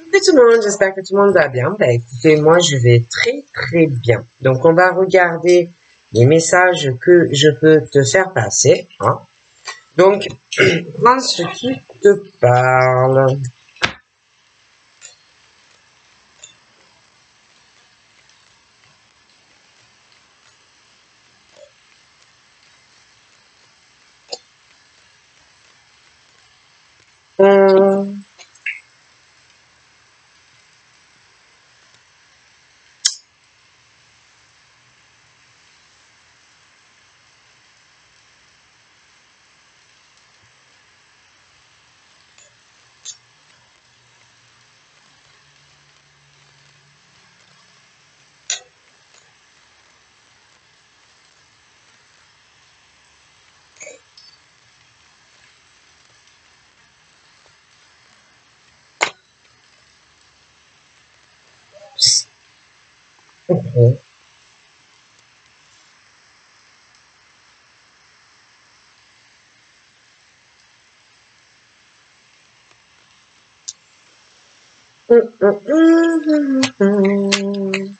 Salut tout le monde, j'espère que tout le monde va bien. Bah écoutez, moi je vais très très bien. Donc on va regarder les messages que je peux te faire passer. Hein. Donc, prends ce qui te parle. Hum, ok. Hum.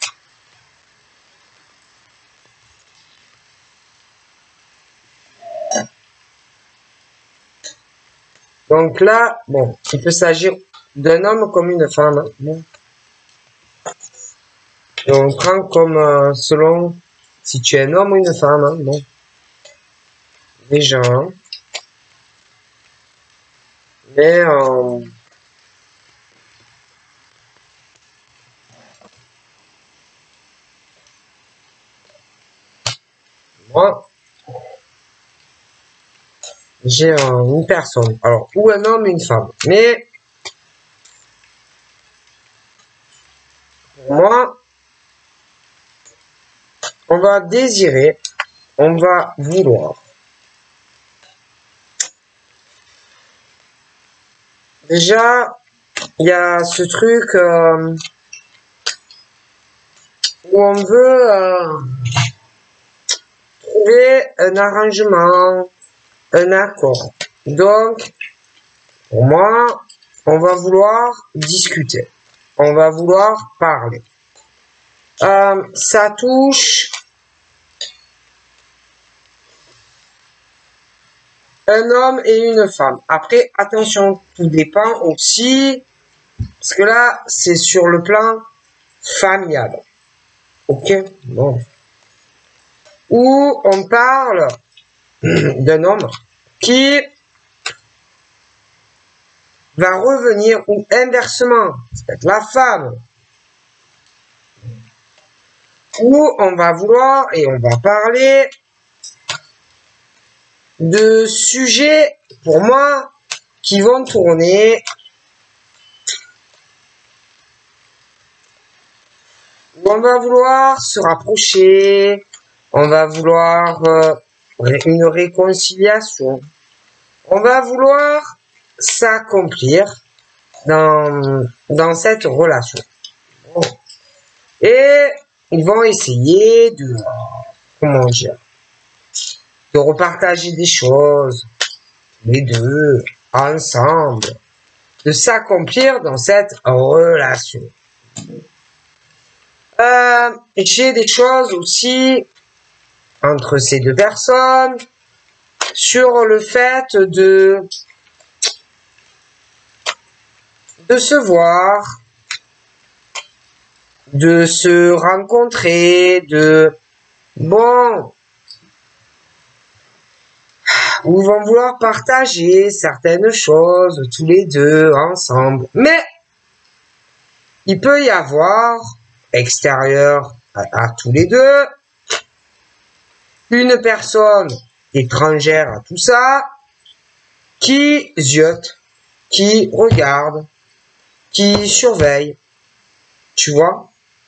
Donc là, bon, il peut s'agir d'un homme comme une femme. Hein. Bon. Et on prend comme selon si tu es un homme ou une femme. Hein. Bon, déjà. Hein. Mais moi, j'ai une personne. Alors, ou un homme, une femme. Mais pour moi, on va désirer, on va vouloir. Déjà, il y a ce truc où on veut trouver un arrangement, un accord. Donc, pour moi, on va vouloir discuter. On va vouloir parler. Ça touche un homme et une femme. Après, attention, tout dépend aussi, parce que là, c'est sur le plan familial. Ok? Bon. Où on parle d'un homme qui va revenir, ou inversement, c'est la femme, où on va vouloir et on va parler de sujets, pour moi, qui vont tourner, où on va vouloir se rapprocher, on va vouloir une réconciliation, on va vouloir s'accomplir dans cette relation. Et ils vont essayer de, comment dire, de repartager des choses, les deux, ensemble, de s'accomplir dans cette relation. J'ai des choses aussi entre ces deux personnes sur le fait de se voir, de se rencontrer, bon, où ils vont vouloir partager certaines choses tous les deux ensemble. Mais il peut y avoir, extérieur à tous les deux, une personne étrangère à tout ça, qui ziote, qui regarde, qui surveille, tu vois.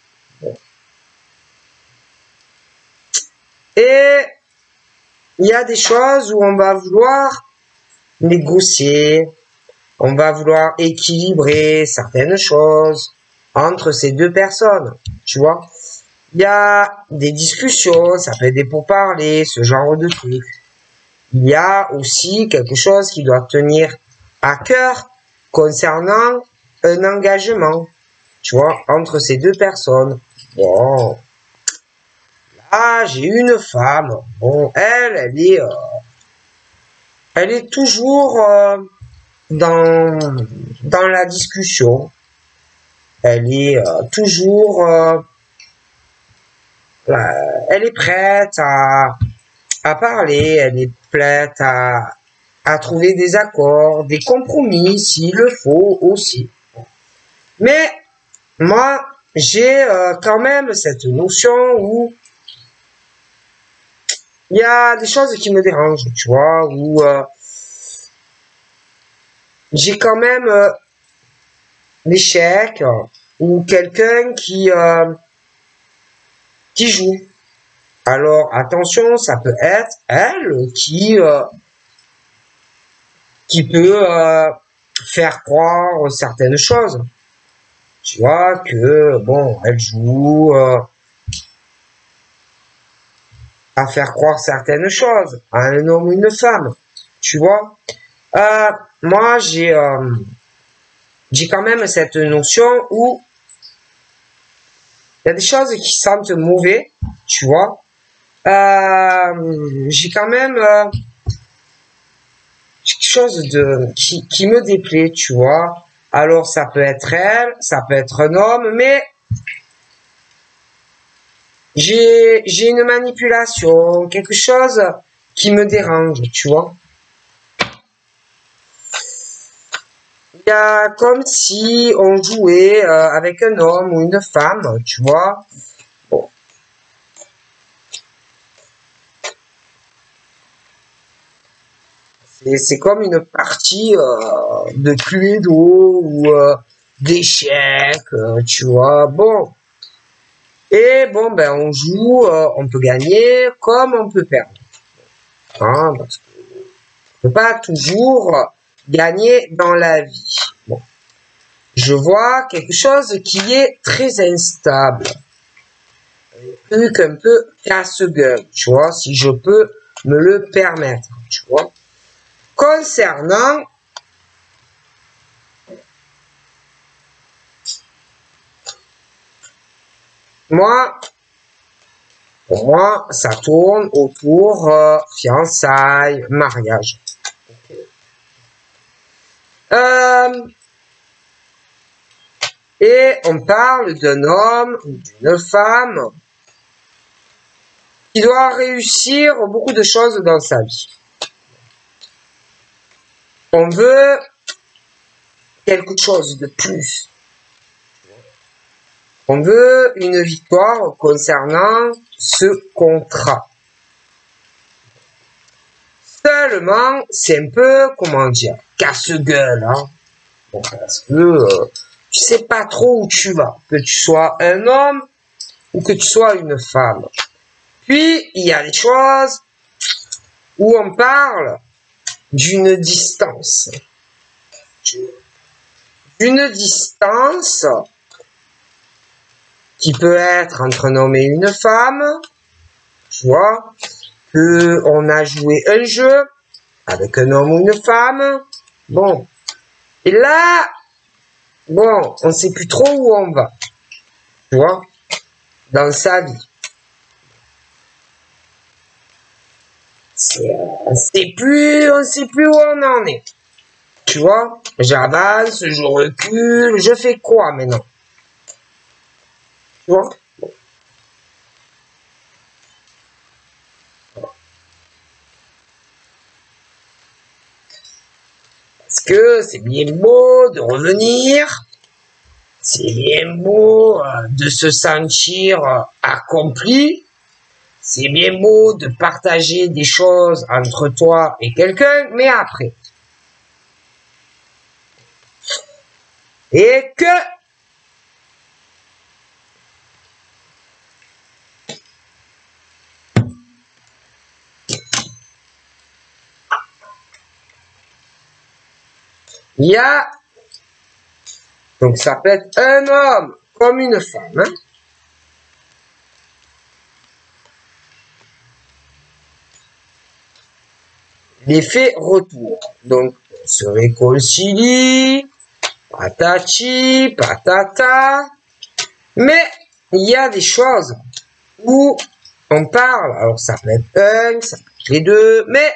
Et il y a des choses où on va vouloir négocier, on va vouloir équilibrer certaines choses entre ces deux personnes, tu vois. Il y a des discussions, ça peut être des pourparlers, ce genre de trucs. Il y a aussi quelque chose qui doit tenir à cœur concernant un engagement, tu vois, entre ces deux personnes. Bon, là, j'ai une femme. Bon, elle est toujours dans la discussion. Elle est toujours, elle est prête à parler, elle est prête à trouver des accords, des compromis s'il le faut aussi. Mais moi, j'ai quand même cette notion où il y a des choses qui me dérangent, tu vois, où j'ai quand même l'échec ou quelqu'un qui joue. Alors attention, ça peut être elle qui peut faire croire certaines choses. Tu vois que bon, elle joue à faire croire certaines choses à un homme ou une femme. Tu vois. Moi, j'ai quand même cette notion où il y a des choses qui sentent mauvais, tu vois. J'ai quand même quelque chose qui me déplaît, tu vois. Alors ça peut être elle, ça peut être un homme, mais j'ai une manipulation, quelque chose qui me dérange, tu vois. Il y a comme si on jouait avec un homme ou une femme, tu vois. Bon. C'est comme une partie de Cluedo ou d'échecs, tu vois. Bon. Et bon, ben on joue, on peut gagner comme on peut perdre. Hein, parce qu'on ne peut pas toujours gagner dans la vie. Bon. Je vois quelque chose qui est très instable. Un truc un peu casse-gueule, tu vois, si je peux me le permettre, tu vois. Concernant moi, pour moi, ça tourne autour fiançailles, mariage. Et on parle d'un homme ou d'une femme qui doit réussir beaucoup de choses dans sa vie. On veut quelque chose de plus. On veut une victoire concernant ce contrat. Seulement, c'est un peu, comment dire, casse-gueule, hein. Bon, parce que tu sais pas trop où tu vas, que tu sois un homme ou que tu sois une femme. Puis, il y a des choses où on parle d'une distance. D'une distance qui peut être entre un homme et une femme, tu vois, que on a joué un jeu avec un homme ou une femme, bon, et là, bon, on sait plus trop où on va, tu vois, dans sa vie. On sait plus où on en est. Tu vois, j'avance, je recule, je fais quoi maintenant? Tu vois? Parce que c'est bien beau de revenir, c'est bien beau de se sentir accompli, c'est bien beau de partager des choses entre toi et quelqu'un, mais après. Et que il y a, donc ça peut être un homme comme une femme, hein. L'effet retour. Donc, on se réconcilie, patati, patata. Mais il y a des choses où on parle, alors ça peut être un, ça peut être les deux, mais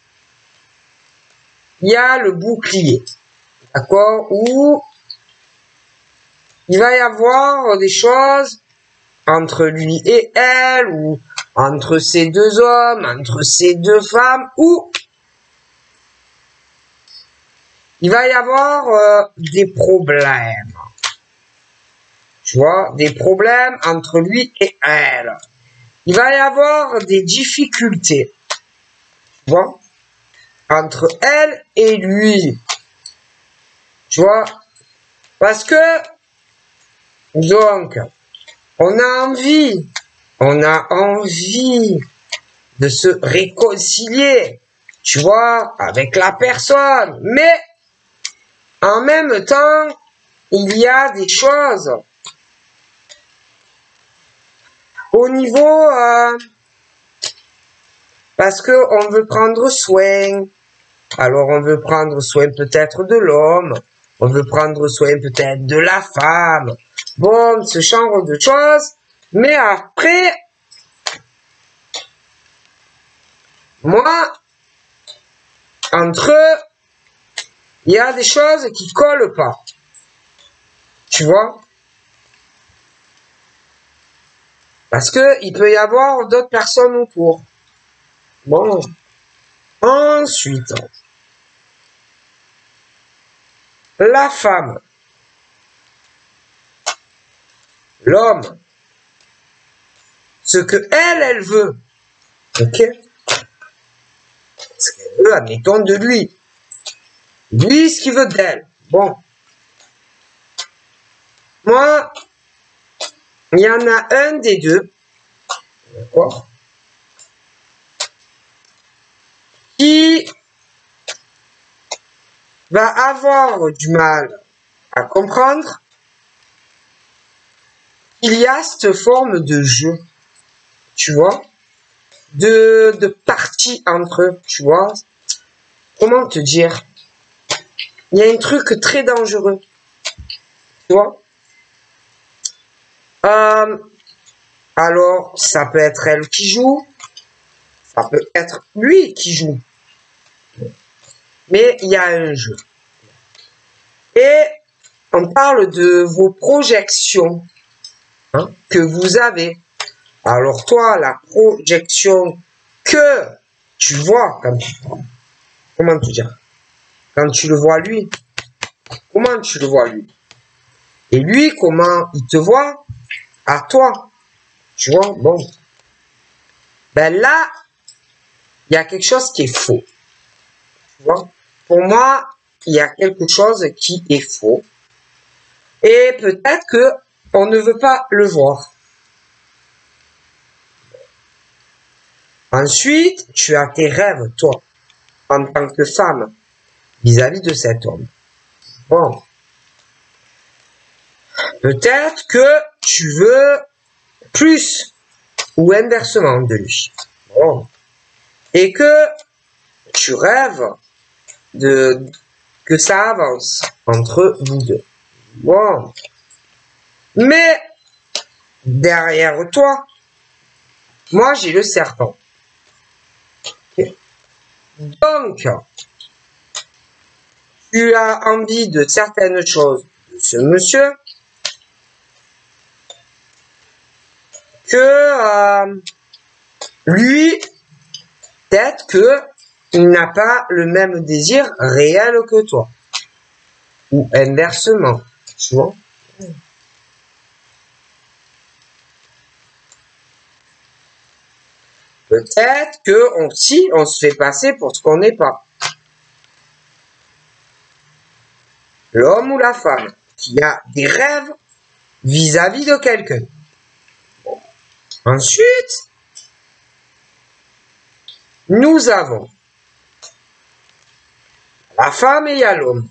il y a le bouclier, d'accord, où il va y avoir des choses entre lui et elle, ou entre ces deux hommes, entre ces deux femmes, où il va y avoir des problèmes. Tu vois, des problèmes entre lui et elle. Il va y avoir des difficultés. Tu vois, entre elle et lui. Tu vois, parce que, donc, on a envie de se réconcilier, tu vois, avec la personne. Mais, en même temps, il y a des choses au niveau, parce que on veut prendre soin. Alors, on veut prendre soin peut-être de l'homme, on veut prendre soin peut-être de la femme. Bon, ce genre de choses. Mais après, moi, entre eux, il y a des choses qui collent pas. Tu vois? Parce que il peut y avoir d'autres personnes autour. Bon. Ensuite, la femme, l'homme, ce que elle veut. Ok? Ce qu'elle veut, admettons, de lui. Lui, ce qu'il veut d'elle. Bon. Moi, il y en a un des deux. D'accord? Qui va avoir du mal à comprendre qu'il y a cette forme de jeu, tu vois, de partie entre eux, tu vois. Comment te dire? Il y a un truc très dangereux, tu vois. Alors, ça peut être elle qui joue, ça peut être lui qui joue. Mais il y a un jeu. Et on parle de vos projections que vous avez. Alors toi, la projection que tu vois quand tu... Comment te dire? Quand tu le vois lui, comment tu le vois lui? Et lui, comment il te voit à toi? Tu vois, bon. Ben là, il y a quelque chose qui est faux. Tu vois? Pour moi, il y a quelque chose qui est faux. Et peut-être que on ne veut pas le voir. Ensuite, tu as tes rêves, toi, en tant que femme, vis-à-vis de cet homme. Bon. Peut-être que tu veux plus ou inversement de lui. Bon. Et que tu rêves que ça avance entre vous deux. Bon. Mais derrière toi, moi j'ai le serpent. Okay. Donc, tu as envie de certaines choses de ce monsieur que lui, peut-être que il n'a pas le même désir réel que toi. Ou inversement, tu vois. Peut-être que on se fait passer pour ce qu'on n'est pas. L'homme ou la femme qui a des rêves vis-à-vis de quelqu'un. Bon. Ensuite, nous avons la femme et il y a l'homme.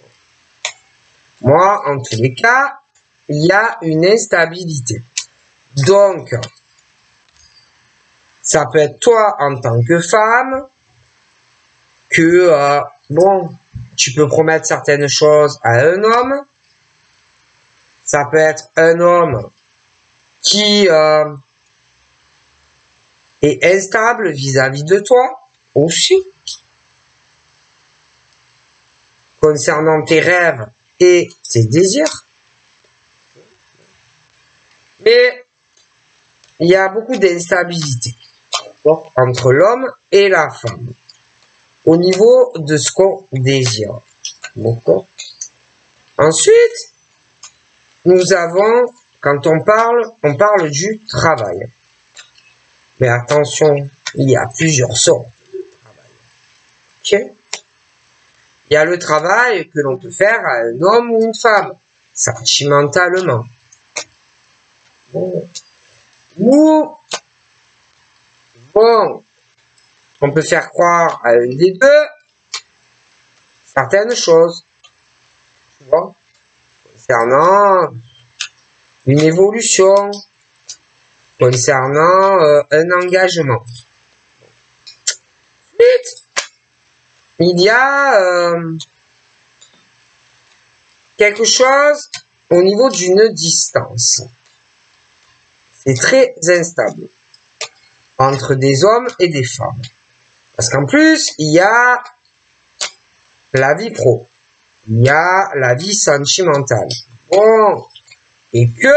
Moi, en tous les cas, il y a une instabilité. Donc, ça peut être toi en tant que femme que, bon, tu peux promettre certaines choses à un homme. Ça peut être un homme qui est instable vis-à-vis de toi aussi. Concernant tes rêves et tes désirs. Mais il y a beaucoup d'instabilité entre l'homme et la femme au niveau de ce qu'on désire. D'accord. Ensuite, nous avons, quand on parle du travail. Mais attention, il y a plusieurs sortes de travail. Ok? Il y a le travail que l'on peut faire à un homme ou une femme, sentimentalement. Ou, bon, on peut faire croire à un des deux certaines choses. Tu vois? Concernant une évolution, concernant un engagement. Ensuite, il y a quelque chose au niveau d'une distance. C'est très instable entre des hommes et des femmes. Parce qu'en plus, il y a la vie pro. Il y a la vie sentimentale. Bon. Et que,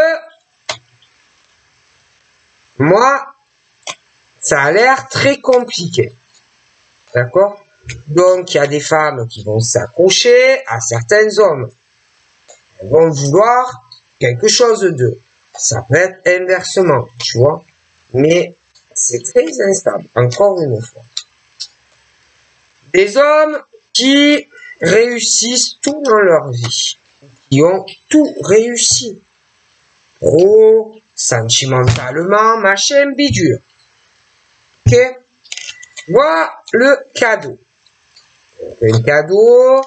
moi, ça a l'air très compliqué. D'accord? Donc, il y a des femmes qui vont s'accrocher à certains hommes. Elles vont vouloir quelque chose d'eux. Ça peut être inversement, tu vois. Mais c'est très instable, encore une fois. Des hommes qui réussissent tout dans leur vie. Qui ont tout réussi. Pro, sentimentalement, machin, bidule. Ok? Voilà le cadeau. Un cadeau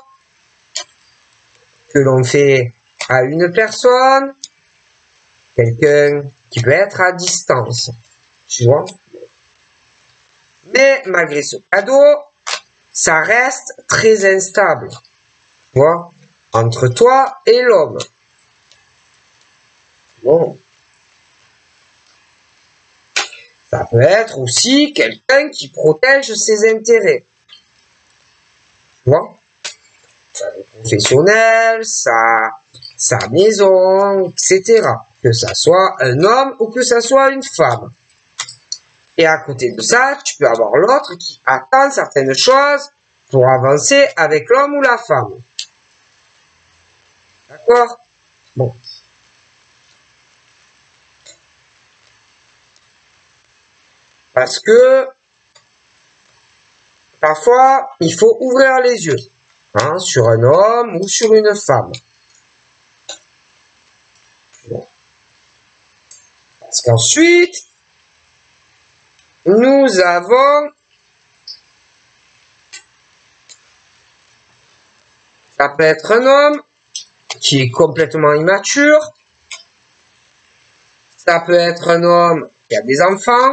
que l'on fait à une personne, quelqu'un qui peut être à distance, tu vois. Mais malgré ce cadeau, ça reste très instable, tu vois, entre toi et l'homme. Bon. Ça peut être aussi quelqu'un qui protège ses intérêts. Tu vois? Sa vie professionnelle, sa maison, etc. Que ça soit un homme ou que ça soit une femme. Et à côté de ça, tu peux avoir l'autre qui attend certaines choses pour avancer avec l'homme ou la femme. D'accord? Bon. Parce que parfois, il faut ouvrir les yeux sur un homme ou sur une femme. Bon. Parce qu'ensuite, nous avons, ça peut être un homme qui est complètement immature, ça peut être un homme qui a des enfants,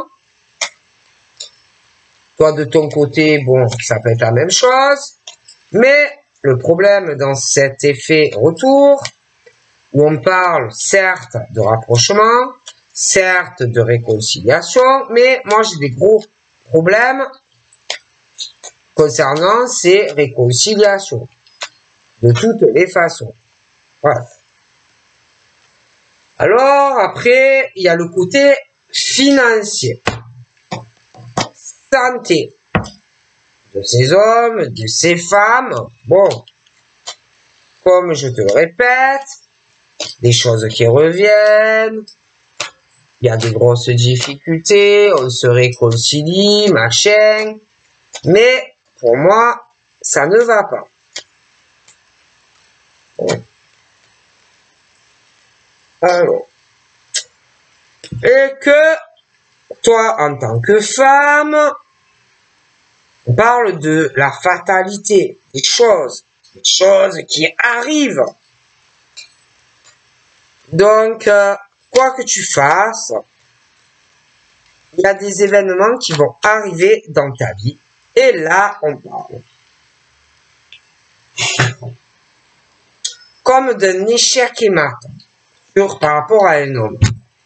toi de ton côté, bon, ça peut être la même chose, mais le problème dans cet effet retour, où on parle certes de rapprochement, certes de réconciliation, mais moi j'ai des gros problèmes concernant ces réconciliations, de toutes les façons. Voilà. Alors, après, il y a le côté financier, santé de ces hommes, de ces femmes. Bon, comme je te le répète, des choses qui reviennent, il y a de grosses difficultés, on se réconcilie, machin, mais pour moi, ça ne va pas. Bon. Alors, et que toi, en tant que femme, on parle de la fatalité, des choses qui arrivent. Donc, quoi que tu fasses, il y a des événements qui vont arriver dans ta vie. Et là, on parle comme d'un échec et mat par rapport à un homme.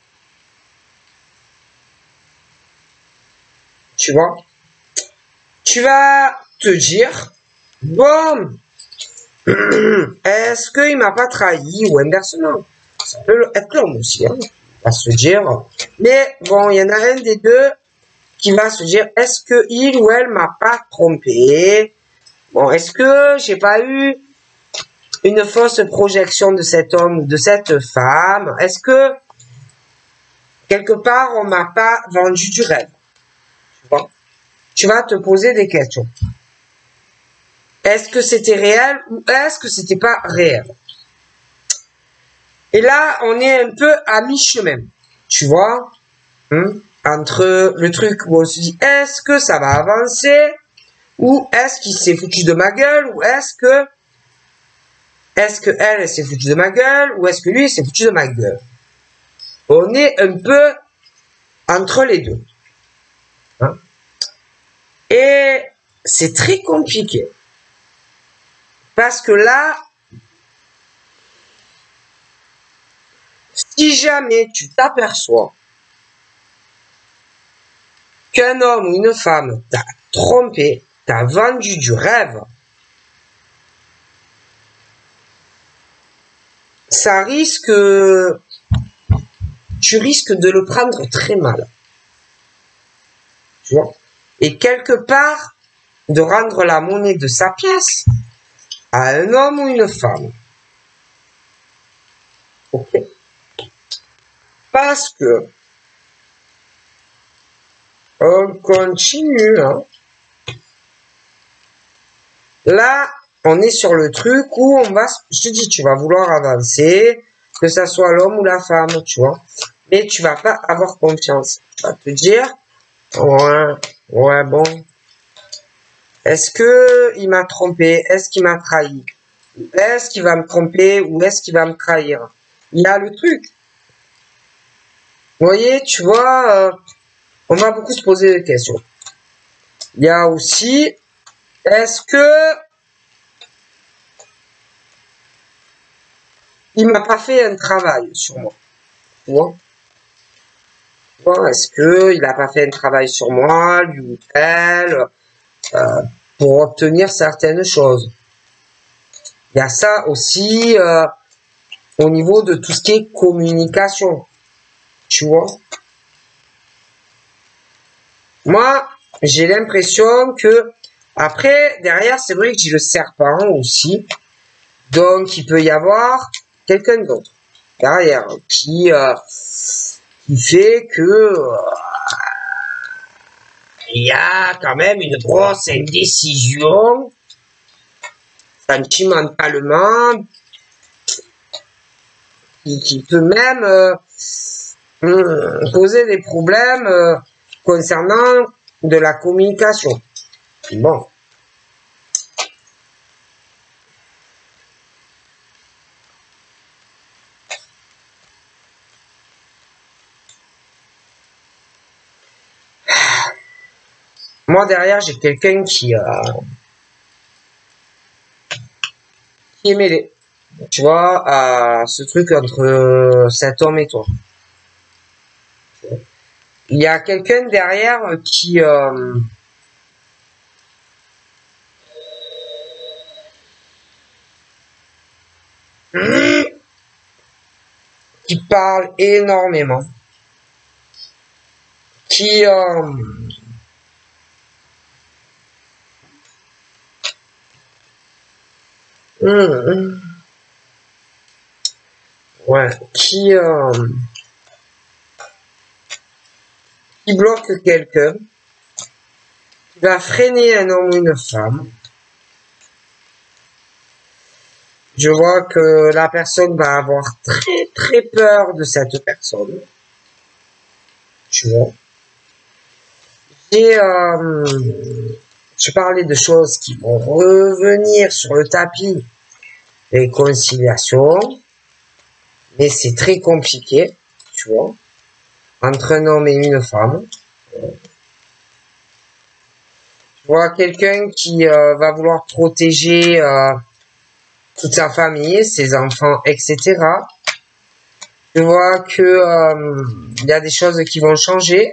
Tu vois? Tu vas te dire, bon, est-ce qu'il m'a pas trahi ou inversement? Ça peut être l'homme aussi, hein, va se dire. Mais bon, il y en a un des deux qui va se dire, est-ce que il ou elle m'a pas trompé? Bon, est-ce que j'ai pas eu une fausse projection de cet homme ou de cette femme? Est-ce que quelque part on m'a pas vendu du rêve? Tu vois? Tu vas te poser des questions. Est-ce que c'était réel ou est-ce que c'était pas réel? Et là, on est un peu à mi-chemin. Tu vois? Entre le truc où on se dit, est-ce que ça va avancer? Ou est-ce qu'il s'est foutu de ma gueule? Ou est-ce que elle s'est foutue de ma gueule? Ou est-ce que lui s'est foutu de ma gueule? On est un peu entre les deux. Hein? Et c'est très compliqué. Parce que là, si jamais tu t'aperçois qu'un homme ou une femme t'a trompé, t'a vendu du rêve, ça risque, tu risques de le prendre très mal. Tu vois? Et quelque part, de rendre la monnaie de sa pièce à un homme ou une femme. Ok? Parce que on continue, hein. Là, on est sur le truc où on va, je te dis, tu vas vouloir avancer, que ça soit l'homme ou la femme, tu vois. Mais tu vas pas avoir confiance. Tu vas te dire, ouais, bon. Est-ce que il m'a trompé? Est-ce qu'il m'a trahi? Est-ce qu'il va me tromper ou est-ce qu'il va me trahir? Il y a le truc. Vous voyez, tu vois, on va beaucoup se poser des questions. Il y a aussi, est-ce que il m'a pas fait un travail sur moi? Tu vois? Est-ce que il a pas fait un travail sur moi, lui ou elle, pour obtenir certaines choses? Il y a ça aussi au niveau de tout ce qui est communication. Tu vois? Moi, j'ai l'impression que après, derrière, c'est vrai que j'ai le serpent aussi. Donc, il peut y avoir quelqu'un d'autre derrière qui fait que il y a quand même une grosse indécision sentimentalement qui peut même poser des problèmes concernant de la communication. Bon. Moi, derrière, j'ai quelqu'un qui est mêlé. Tu vois, à ce truc entre cet homme et toi. Il y a quelqu'un derrière qui parle énormément, qui ouais, qui bloque quelqu'un, qui va freiner un homme ou une femme. Je vois que la personne va avoir très très peur de cette personne. Tu vois. Et je parlais de choses qui vont revenir sur le tapis. Réconciliation. Mais c'est très compliqué. Tu vois. Entre un homme et une femme. Je vois quelqu'un qui va vouloir protéger toute sa famille, ses enfants, etc. Je vois que il y a des choses qui vont changer.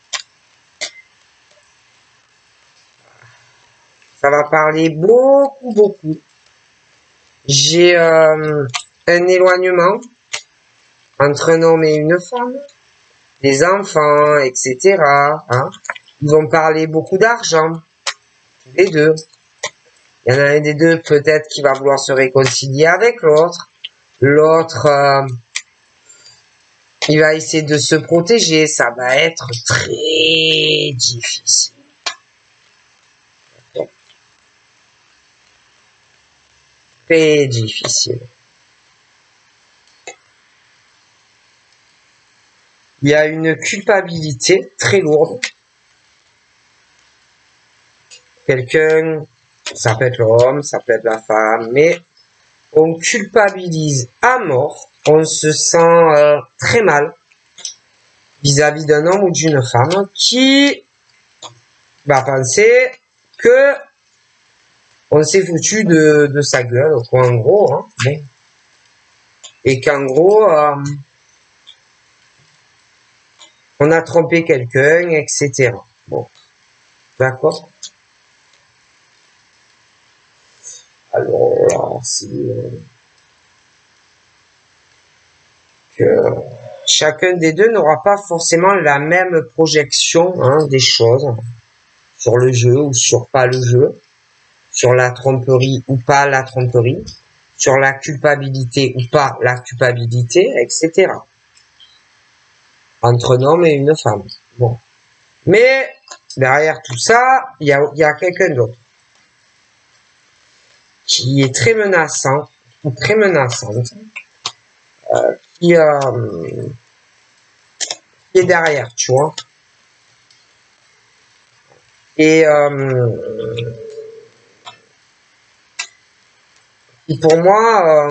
Ça va parler beaucoup, beaucoup. J'ai un éloignement entre un homme et une femme, des enfants, etc. Hein. Ils vont parler beaucoup d'argent, les deux. Il y en a un des deux peut-être qui va vouloir se réconcilier avec l'autre. L'autre, il va essayer de se protéger. Ça va être très difficile. Très difficile. Il y a une culpabilité très lourde. Quelqu'un, ça peut être l'homme, ça peut être la femme, mais on culpabilise à mort. On se sent très mal vis-à-vis d'un homme ou d'une femme qui va penser que on s'est foutu de sa gueule, quoi, en gros, hein, bon. Et qu'en gros, on a trompé quelqu'un, etc. Bon, d'accord. Alors là, c'est que chacun des deux n'aura pas forcément la même projection, hein, des choses sur le jeu ou sur pas le jeu, sur la tromperie ou pas la tromperie, sur la culpabilité ou pas la culpabilité, etc. Entre un homme et une femme. Bon. Mais derrière tout ça, il y a quelqu'un d'autre qui est très menaçant ou très menaçante, qui est derrière, tu vois. Et qui pour moi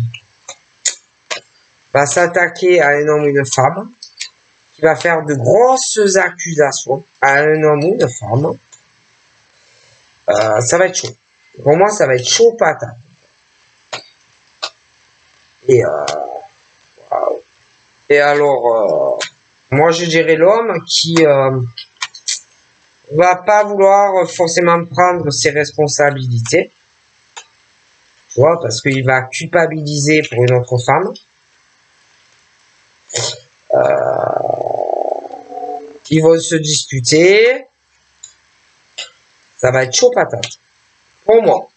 va s'attaquer à un homme ou une femme, qui va faire de grosses accusations à un homme ou une femme. Ça va être chaud. Pour moi, ça va être chaud patate. Et, wow. Et alors, moi je dirais l'homme qui va pas vouloir forcément prendre ses responsabilités. Tu vois, parce qu'il va culpabiliser pour une autre femme. Ils vont se disputer. Ça va être chaud patate. Pour moi.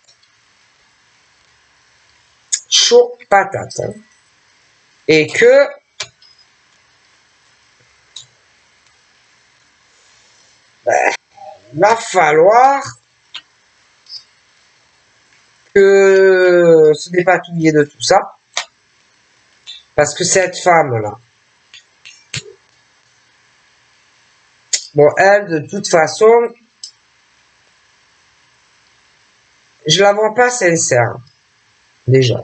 Chaud patate. Hein. Et que il va falloir que se dépatouiller de tout ça. Parce que cette femme-là, bon, elle, de toute façon, je la vois pas sincère, déjà.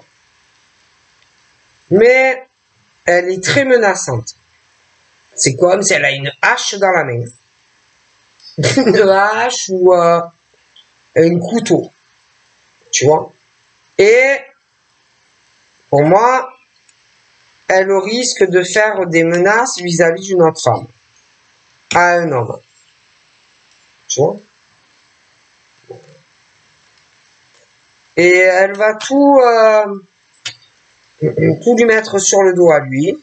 Mais elle est très menaçante. C'est comme si elle a une hache dans la main. Une hache ou un couteau. Tu vois. Et pour moi, elle risque de faire des menaces vis-à-vis d'une autre femme. À un homme. Tu vois. Et elle va tout lui mettre sur le dos à lui.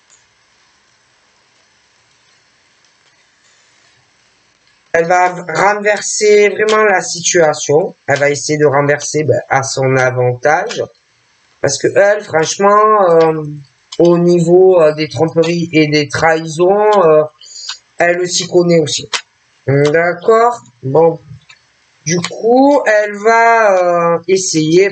Elle va renverser vraiment la situation. Elle va essayer de renverser à son avantage. Parce que elle, franchement, au niveau des tromperies et des trahisons, elle s'y connaît aussi. D'accord. Bon. Du coup, elle va essayer.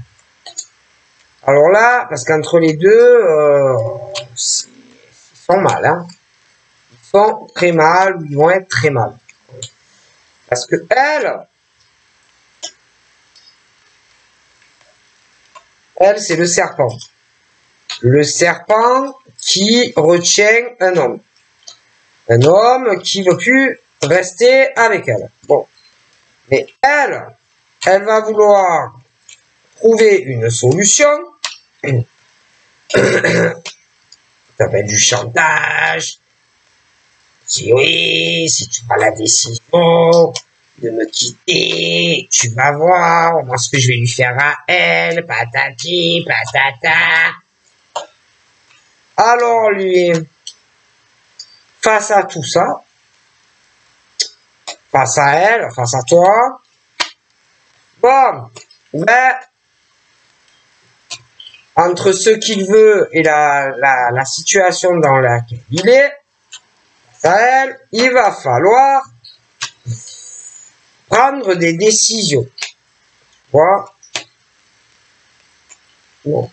Alors là, parce qu'entre les deux, ils sont mal. Hein. Ils sont très mal, ou ils vont être très mal. Parce que elle, c'est le serpent. Le serpent qui retient un homme. Un homme qui veut plus rester avec elle. Bon. Mais elle va vouloir trouver une solution. Ça va être du chantage. Si oui, si tu prends la décision de me quitter, tu vas voir, moi ce que je vais lui faire à elle, patati, patata. Alors lui, face à tout ça, face à elle, face à toi, bon, ben, entre ce qu'il veut et la situation dans laquelle il est, face à elle, il va falloir prendre des décisions. Voilà. Bon.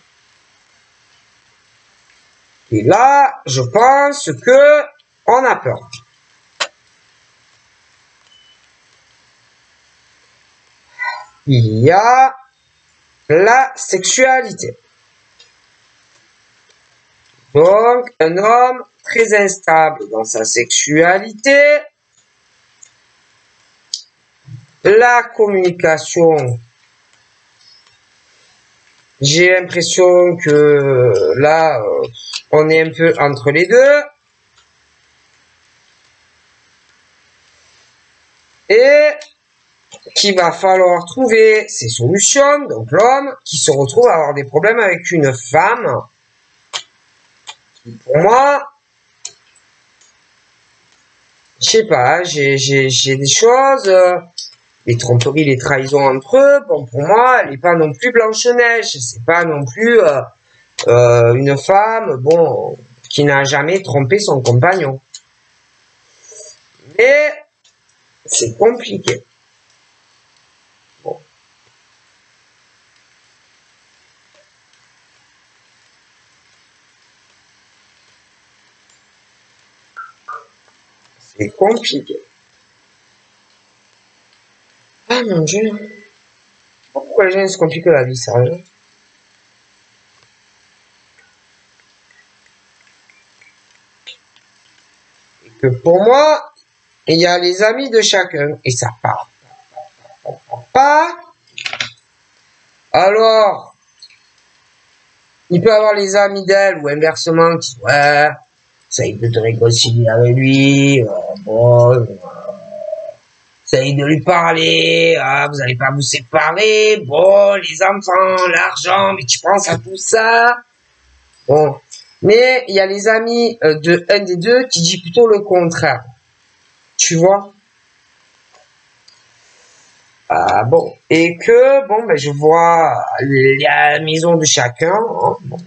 Et là, je pense que on a peur. Il y a la sexualité. Donc, un homme très instable dans sa sexualité. La communication. J'ai l'impression que là, on est un peu entre les deux. Et qu'il va falloir trouver ces solutions. Donc l'homme qui se retrouve à avoir des problèmes avec une femme. Pour moi, je sais pas, j'ai des choses, les tromperies, les trahisons entre eux. Bon, pour moi, elle n'est pas non plus Blanche-Neige. C'est pas non plus une femme, bon, qui n'a jamais trompé son compagnon. Mais c'est compliqué. Bon. C'est compliqué. Ah mon Dieu. Pourquoi les gens se compliquent la vie, sérieux? Et que pour moi, il y a les amis de chacun. Et ça part. Pas. Alors, il peut avoir les amis d'elle ou inversement qui disent ouais, essaye de te réconcilier avec lui, bon, essaye de lui parler, vous allez pas vous séparer, bon, les enfants, l'argent, mais tu penses à tout ça. Bon. Mais il y a les amis de un des deux qui dit plutôt le contraire. Tu vois? Bon. Et que, bon, ben, je vois la maison de chacun, hein, bon.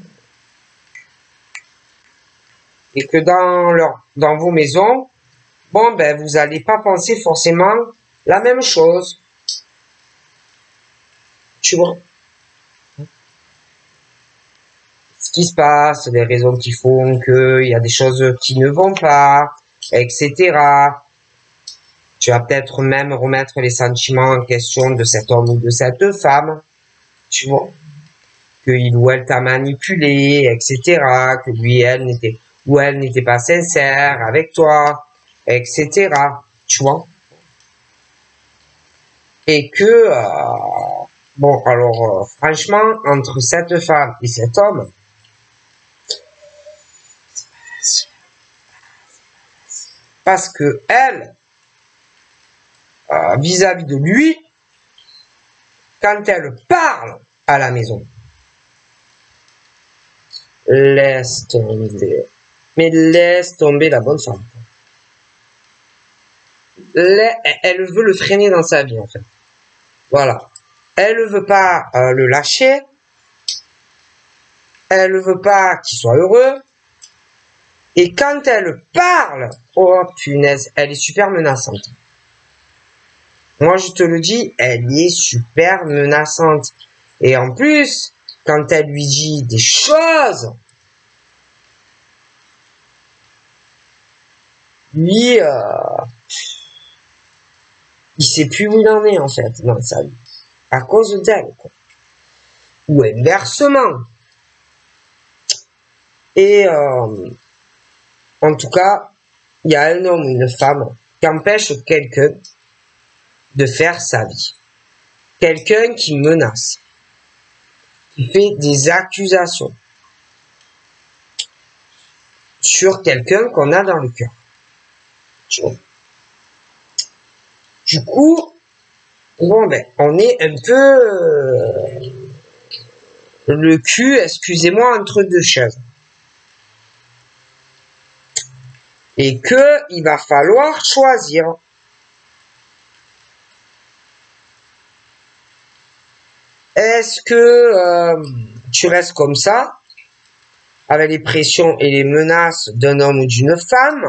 Et que dans vos maisons, bon, ben, vous allez pas penser forcément la même chose. Tu vois? Ce qui se passe, les raisons qui font qu'il y a des choses qui ne vont pas, etc. Tu vas peut-être même remettre les sentiments en question de cet homme ou de cette femme. Tu vois? Que il ou elle t'a manipulé, etc. Que lui, elle n'était pas sincère avec toi, etc. Tu vois? Et que, bon, alors, franchement, entre cette femme et cet homme, parce que elle, vis-à-vis de lui, quand elle parle à la maison, laisse tomber. Mais laisse tomber la bonne femme. Elle veut le freiner dans sa vie, en fait. Voilà. Elle ne veut pas le lâcher. Elle ne veut pas qu'il soit heureux. Et quand elle parle, oh punaise, elle est super menaçante. Moi, je te le dis, elle est super menaçante. Et en plus, quand elle lui dit des choses, lui, il sait plus où il en est, en fait, dans sa vie. À cause d'elle, quoi. Ou inversement. Et, en tout cas, il y a un homme ou une femme qui empêche quelqu'un de faire sa vie. Quelqu'un qui menace. qui fait des accusations sur quelqu'un qu'on a dans le cœur. Du coup, bon, ben, on est un peu le cul, excusez-moi, entre deux chaises. Et que il va falloir choisir. Est-ce que tu restes comme ça, avec les pressions et les menaces d'un homme ou d'une femme,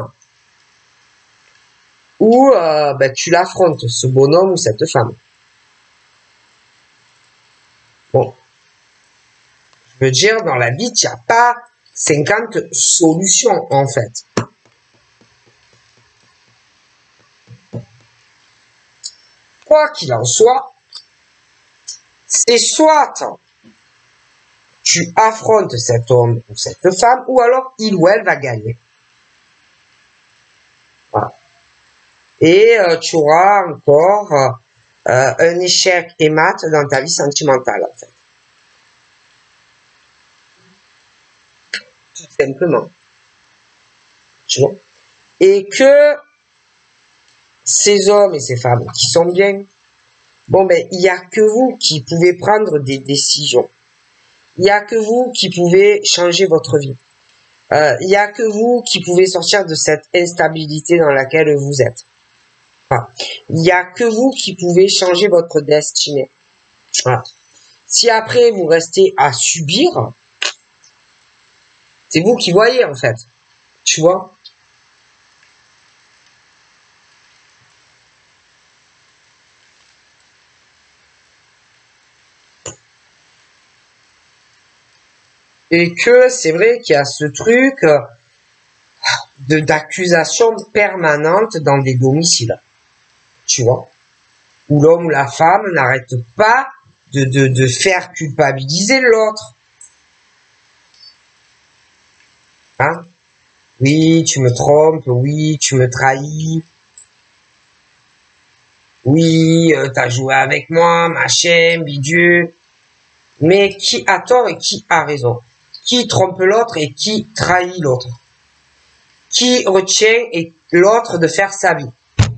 ou ben, tu l'affrontes, ce bonhomme ou cette femme? Bon, je veux dire, dans la vie, il n'y a pas 50 solutions, en fait. Quoi qu'il en soit, c'est soit tu affrontes cet homme ou cette femme, ou alors il ou elle va gagner. Voilà. Et tu auras encore un échec et mat dans ta vie sentimentale, en fait. Tout simplement. Tu vois? Et que ces hommes et ces femmes qui sont bien, bon ben, il n'y a que vous qui pouvez prendre des décisions. Il n'y a que vous qui pouvez changer votre vie. Il n'y a que vous qui pouvez sortir de cette instabilité dans laquelle vous êtes. Voilà. Il n'y a que vous qui pouvez changer votre destinée. Voilà. Si après vous restez à subir, c'est vous qui voyez en fait. Tu vois? Et que c'est vrai qu'il y a ce truc d'accusation permanente dans des domiciles. Tu vois? Où l'homme ou la femme n'arrête pas de faire culpabiliser l'autre. Hein? Oui, tu me trompes, oui, tu me trahis. Oui, t'as joué avec moi, machin, bidule. Mais qui a tort et qui a raison? Qui trompe l'autre et qui trahit l'autre? Qui retient l'autre de faire sa vie?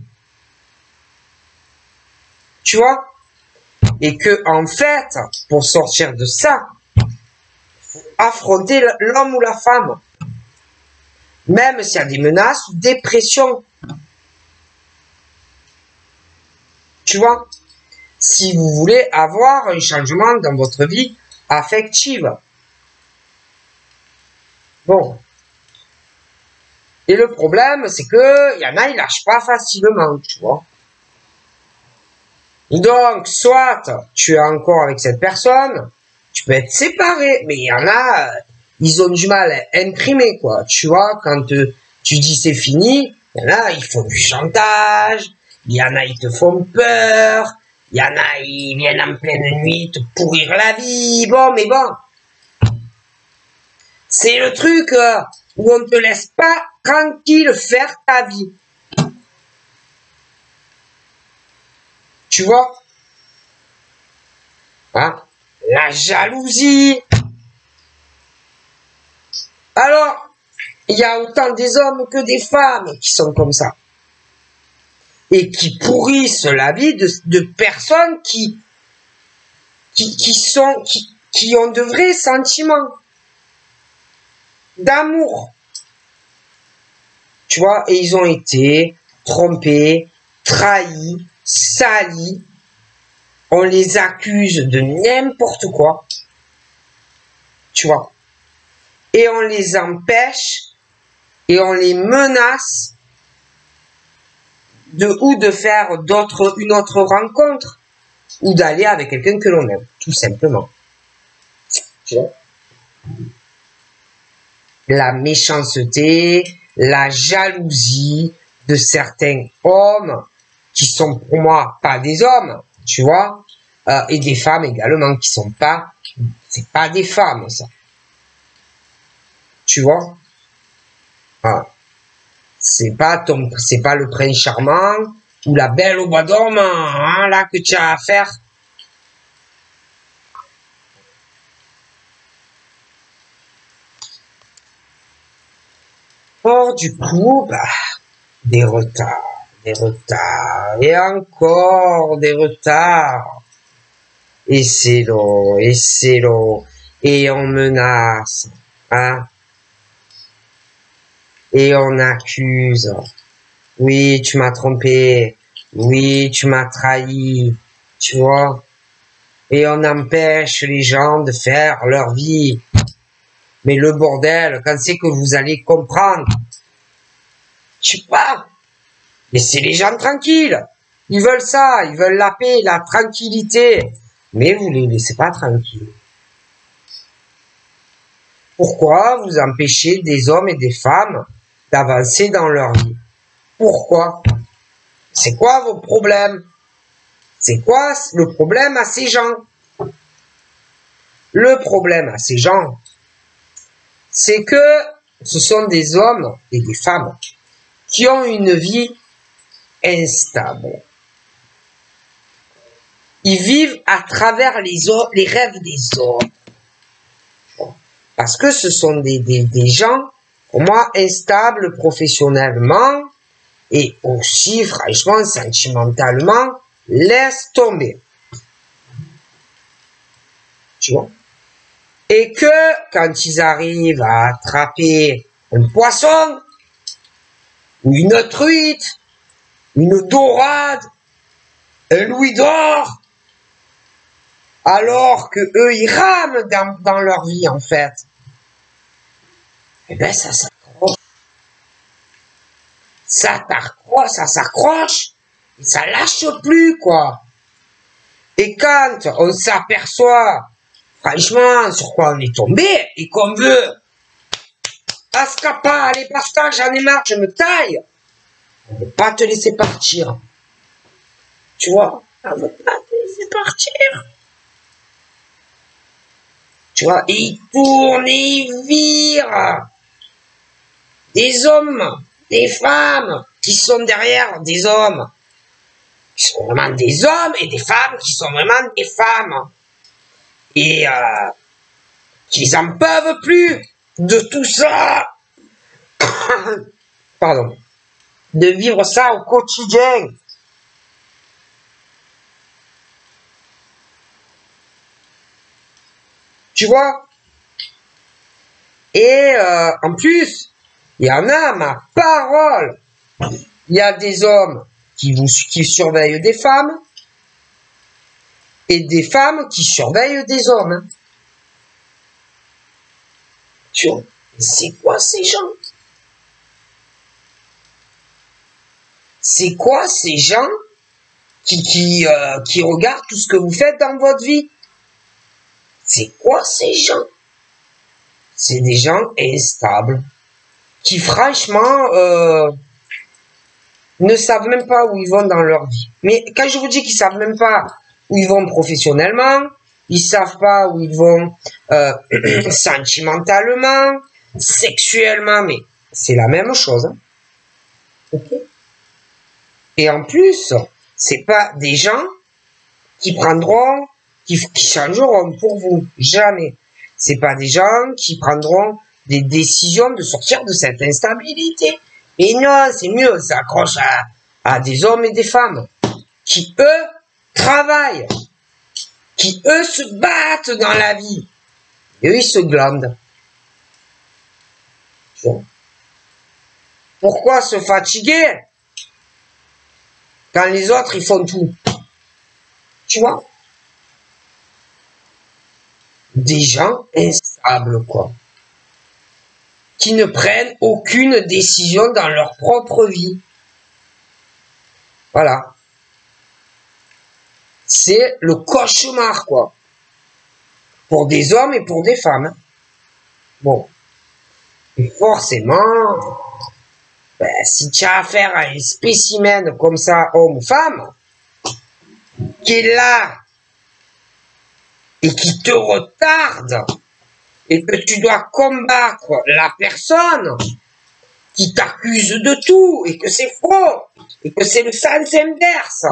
Tu vois? Et que, en fait, pour sortir de ça, faut affronter l'homme ou la femme. Même s'il y a des menaces ou des pressions. Tu vois? Si vous voulez avoir un changement dans votre vie affective. Bon. Et le problème, c'est que y en a, ils lâchent pas facilement, tu vois. Donc, soit tu es encore avec cette personne, tu peux être séparé, mais il y en a, ils ont du mal à imprimer, quoi. Tu vois, quand tu dis c'est fini, il y en a, ils font du chantage, il y en a, ils te font peur, il y en a, ils viennent en pleine nuit te pourrir la vie. Bon, mais bon. C'est le truc où on te laisse pas tranquille faire ta vie. Tu vois? Hein? La jalousie. Alors, il y a autant des hommes que des femmes qui sont comme ça. Et qui pourrissent la vie de personnes qui ont de vrais sentiments d'amour. Tu vois, et ils ont été trompés, trahis, salis. On les accuse de n'importe quoi. Tu vois. Et on les empêche et on les menace de faire une autre rencontre ou d'aller avec quelqu'un que l'on aime, tout simplement. Tu vois. La méchanceté, la jalousie de certains hommes qui sont pour moi pas des hommes, tu vois, et des femmes également qui sont pas, c'est pas des femmes ça, tu vois, voilà. C'est pas le prince charmant ou la belle au bois dormant, hein, là que tu as à faire. Alors, du coup, bah, des retards, et encore des retards. Et c'est long, et on menace, hein, et on accuse. Oui, tu m'as trompé. Oui, tu m'as trahi. Tu vois? Et on empêche les gens de faire leur vie. Mais le bordel, quand c'est que vous allez comprendre? Je sais pas. Laissez les gens tranquilles. Ils veulent ça, ils veulent la paix, la tranquillité. Mais vous les laissez pas tranquilles. Pourquoi vous empêchez des hommes et des femmes d'avancer dans leur vie? Pourquoi? C'est quoi vos problèmes? C'est quoi le problème à ces gens? Le problème à ces gens, c'est que ce sont des hommes et des femmes qui ont une vie instable. Ils vivent à travers les rêves des autres. Parce que ce sont des gens, pour moi, instables professionnellement et aussi, franchement, sentimentalement, laisse tomber. Tu vois? Et que quand ils arrivent à attraper un poisson, ou une truite, une dorade, un louis d'or, alors que eux ils rament dans leur vie en fait, eh ben ça s'accroche. Ça s'accroche, et ça lâche plus quoi. Et quand on s'aperçoit franchement sur quoi on est tombé et qu'on veut Ascapa, allez basta, j'en ai marre, je me taille, on ne veut pas te laisser partir. Tu vois, on ne veut pas te laisser partir. Tu vois, et ils tournent et ils virent. Des hommes, des femmes qui sont derrière des hommes. Qui sont vraiment des hommes et des femmes qui sont vraiment des femmes. Et qu'ils en peuvent plus de tout ça. Pardon. De vivre ça au quotidien. Tu vois? Et en plus, il y en a, ma parole, il y a des hommes qui surveillent des femmes et des femmes qui surveillent des hommes. Tu vois? C'est quoi ces gens? C'est quoi ces gens qui regardent tout ce que vous faites dans votre vie? C'est quoi ces gens? C'est des gens instables qui franchement ne savent même pas où ils vont dans leur vie. Mais quand je vous dis qu'ils savent même pas où ils vont professionnellement, ils savent pas où ils vont sentimentalement, sexuellement, mais c'est la même chose. Hein. Okay. Et en plus, c'est pas des gens qui prendront, qui changeront pour vous. Jamais. C'est pas des gens qui prendront des décisions de sortir de cette instabilité. Et non, c'est mieux, on s'accroche à des hommes et des femmes qui, eux, travaillent, qui, eux, se battent dans la vie. Et eux, ils se glandent. Pourquoi se fatiguer quand les autres, ils font tout? Tu vois? Des gens instables, quoi. Qui ne prennent aucune décision dans leur propre vie. Voilà. C'est le cauchemar, quoi. Pour des hommes et pour des femmes. Hein. Bon. Et forcément, ben, si tu as affaire à un spécimen comme ça, homme ou femme, qui est là et qui te retarde, et que tu dois combattre la personne qui t'accuse de tout, et que c'est faux, et que c'est le sens inverse,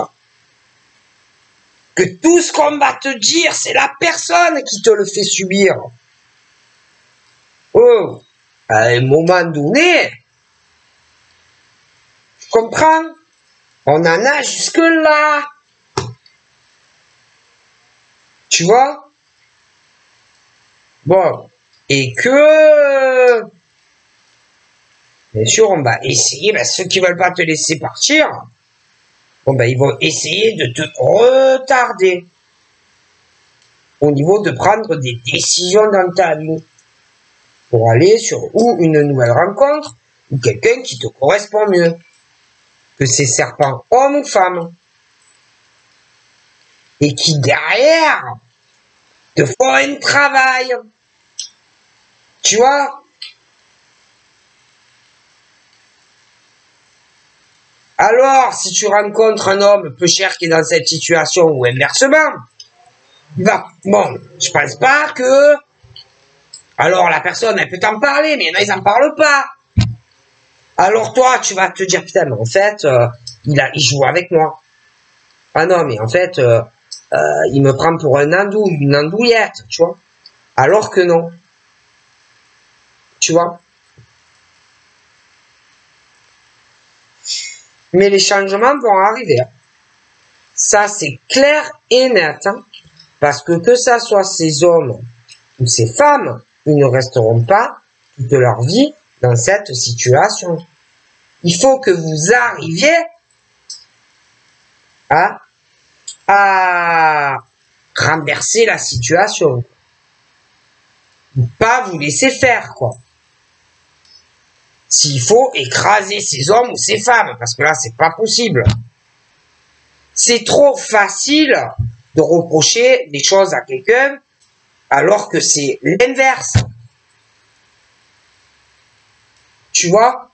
que tout ce qu'on va te dire, c'est la personne qui te le fait subir. Oh, à un moment donné, comprends? On en a jusque-là. Tu vois? Bon. Et que... Bien sûr, on va essayer, ben, ceux qui veulent pas te laisser partir, bon, ben, ils vont essayer de te retarder au niveau de prendre des décisions dans ta vie pour aller sur ou une nouvelle rencontre ou quelqu'un qui te correspond mieux, que ces serpents, hommes ou femmes, et qui derrière te font un travail. Tu vois? Alors, si tu rencontres un homme peu cher qui est dans cette situation, ou inversement, bon, je pense pas que... Alors, la personne, elle peut t'en parler, mais il y en a, ils en parlent pas. Alors, toi, tu vas te dire, putain, mais en fait, il joue avec moi. Ah non, mais en fait, il me prend pour un andouille, une andouillette, tu vois. Alors que non. Tu vois. Mais les changements vont arriver. Ça, c'est clair et net. Hein, parce que ça soit ces hommes ou ces femmes, ils ne resteront pas toute leur vie dans cette situation. Il faut que vous arriviez à renverser la situation. Ne pas vous laisser faire, quoi. S'il faut écraser ces hommes ou ces femmes, parce que là, c'est pas possible. C'est trop facile de reprocher des choses à quelqu'un, alors que c'est l'inverse. Tu vois?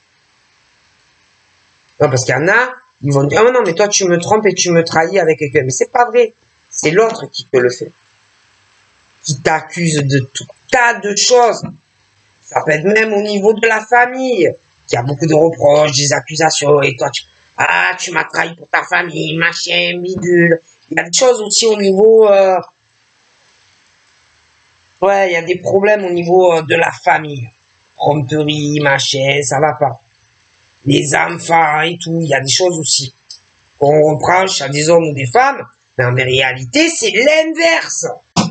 Non, parce qu'il y en a, ils vont dire, oh non, mais toi, tu me trompes et tu me trahis avec quelqu'un. Mais c'est pas vrai. C'est l'autre qui te le fait. Qui t'accuse de tout tas de choses. Ça peut être même au niveau de la famille. Il y a beaucoup de reproches, des accusations. Et toi, tu m'as trahi pour ta famille, machin, bidule. Il y a des choses aussi au niveau... ouais, il y a des problèmes au niveau de la famille. Tromperie, machin, ça va pas. Les enfants et tout, il y a des choses aussi qu'on reproche à des hommes ou des femmes, mais en réalité, c'est l'inverse.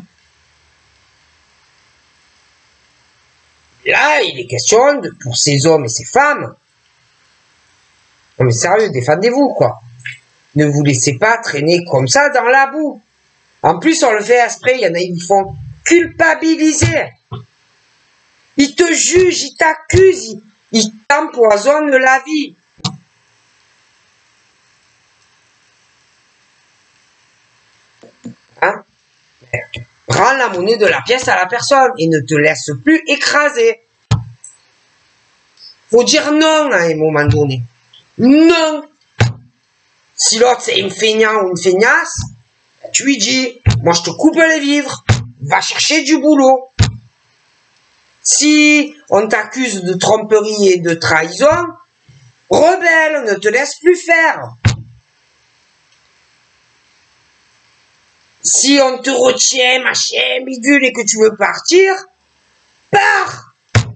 Là, il est question pour ces hommes et ces femmes. Non mais sérieux, défendez-vous, quoi. Ne vous laissez pas traîner comme ça dans la boue. En plus, on le fait exprès, il y en a qui vous font culpabiliser. Ils te jugent, ils t'accusent, ils t'empoisonnent la vie. Hein? Rends la monnaie de la pièce à la personne et ne te laisse plus écraser. Faut dire non à un moment donné. Non. Si l'autre c'est un feignant ou une feignasse, tu lui dis, moi je te coupe les vivres, va chercher du boulot. Si on t'accuse de tromperie et de trahison, rebelle, ne te laisse plus faire. Si on te retient, machin, bidule, et que tu veux partir, pars.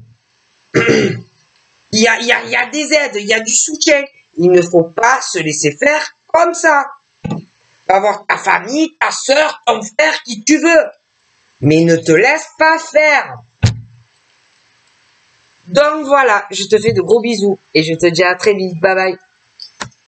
Il y a des aides, il y a du soutien. Il ne faut pas se laisser faire comme ça. Va voir ta famille, ta soeur, ton frère, qui tu veux. Mais ne te laisse pas faire. Donc voilà, je te fais de gros bisous et je te dis à très vite. Bye bye.